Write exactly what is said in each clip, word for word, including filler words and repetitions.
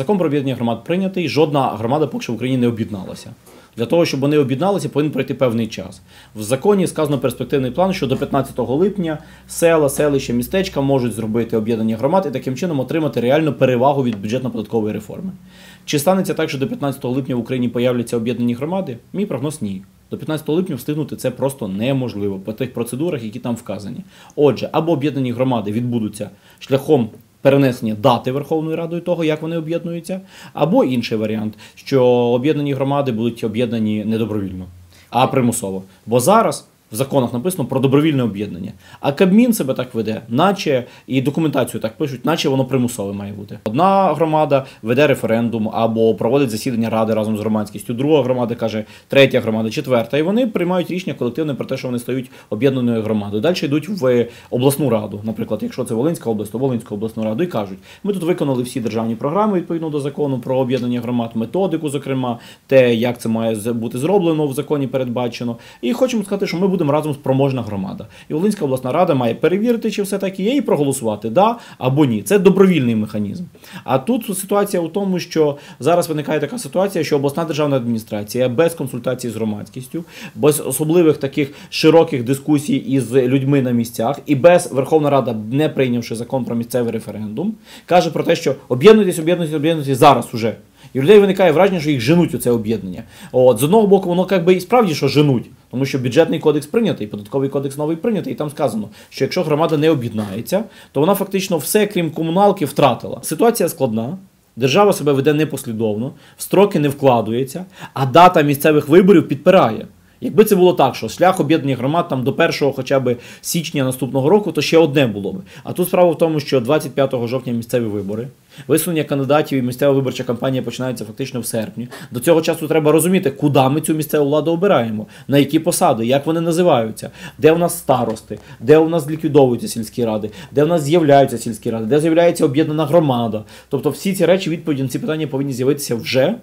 закон про об'єднання громад прийнятий, жодна громада поки що в Україні не об'єдналася. Для того, щоб вони об'єдналися, повинен пройти певний час. В законі сказано перспективний план, що до п'ятнадцятого липня села, селища, містечка можуть зробити об'єднання громад і таким чином отримати реальну перевагу від бюджетно-податкової реформи. Чи станеться так, що до п'ятнадцятого липня в Україні появляться об'єднані громади? Мій прогноз – ні. До п'ятнадцятого липня встигнути це просто неможливо по тих процедурах, які там вказані. Отже, або об'єднані громади відбудуться шляхом перенесення дати Верховною Радою того, як вони об'єднуються, або інший варіант, що об'єднані громади будуть об'єднані не добровільно, а примусово. Бо зараз в законах написано про добровільне об'єднання. А Кабмін себе так веде, наче, і документацію так пишуть, наче воно примусове має бути. Одна громада веде референдум або проводить засідання ради разом з громадськістю, друга громада каже, третя громада, четверта. І вони приймають рішення колективне про те, що вони стають об'єднаною громадою. Далі йдуть в обласну раду, наприклад, якщо це Волинська область, то Волинську обласну раду, і кажуть, ми тут виконали всі державні програми відповідно до закону про об'єднання громад, методику, зокрема, те, як це має бути зроблено в законі передбачено. І хочемо сказати, що ми будемо разом спроможна громада. І Волинська обласна рада має перевірити, чи все так і є, і проголосувати да або ні. Це добровільний механізм. А тут ситуація у тому, що зараз виникає така ситуація, що обласна державна адміністрація без консультації з громадськістю, без особливих таких широких дискусій із людьми на місцях і без Верховна Рада, не прийнявши закон про місцевий референдум, каже про те, що об'єднуйтесь, об'єднуйтесь, і зараз уже. І у людей виникає враження, що їх женуть у це об'єднання. От, з одного боку, воно як би і справді, що женуть, тому що бюджетний кодекс прийнятий, податковий кодекс новий прийнятий, і там сказано, що якщо громада не об'єднається, то вона фактично все, крім комуналки, втратила. Ситуація складна, держава себе веде непослідовно, в строки не вкладується, а дата місцевих виборів підпирає. Якби це було так, що шлях об'єднання громад там до першого хоча б січня наступного року, то ще одне було б. А тут справа в тому, що двадцять п'ятого жовтня місцеві вибори, висунення кандидатів і місцева виборча кампанія починається фактично в серпні. До цього часу треба розуміти, куди ми цю місцеву владу обираємо, на які посади, як вони називаються, де в нас старости, де у нас ліквідовуються сільські ради, де в нас з'являються сільські ради, де з'являється об'єднана громада. Тобто всі ці речі, відповіді на ці питання повинні з'явитися вже.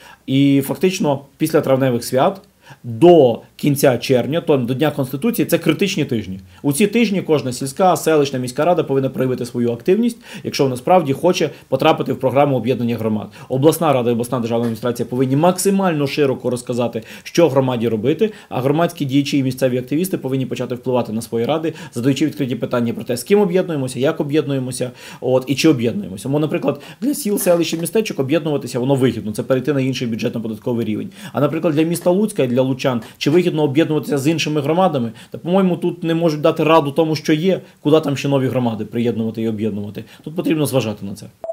І фактично після травневих свят до кінця червня, то до Дня Конституції, це критичні тижні. У ці тижні кожна сільська, селищна, міська рада повинна проявити свою активність, якщо вона справді хоче потрапити в програму об'єднання громад. Обласна рада і обласна державна адміністрація повинні максимально широко розказати, що громаді робити, а громадські діячі і місцеві активісти повинні почати впливати на свої ради, задаючи відкриті питання про те, з ким об'єднуємося, як об'єднуємося, от, і чи об'єднуємося. Бо, наприклад, для сіл, селищ і містечок об'єднуватися воно вигідно, це перейти на інший бюджетно-податковий рівень. А, наприклад, для міста Луцька і для лучан, чи вигідно об'єднуватися з іншими громадами, та, по-моєму, тут не можуть дати раду тому, що є, куди там ще нові громади приєднувати і об'єднувати. Тут потрібно зважати на це.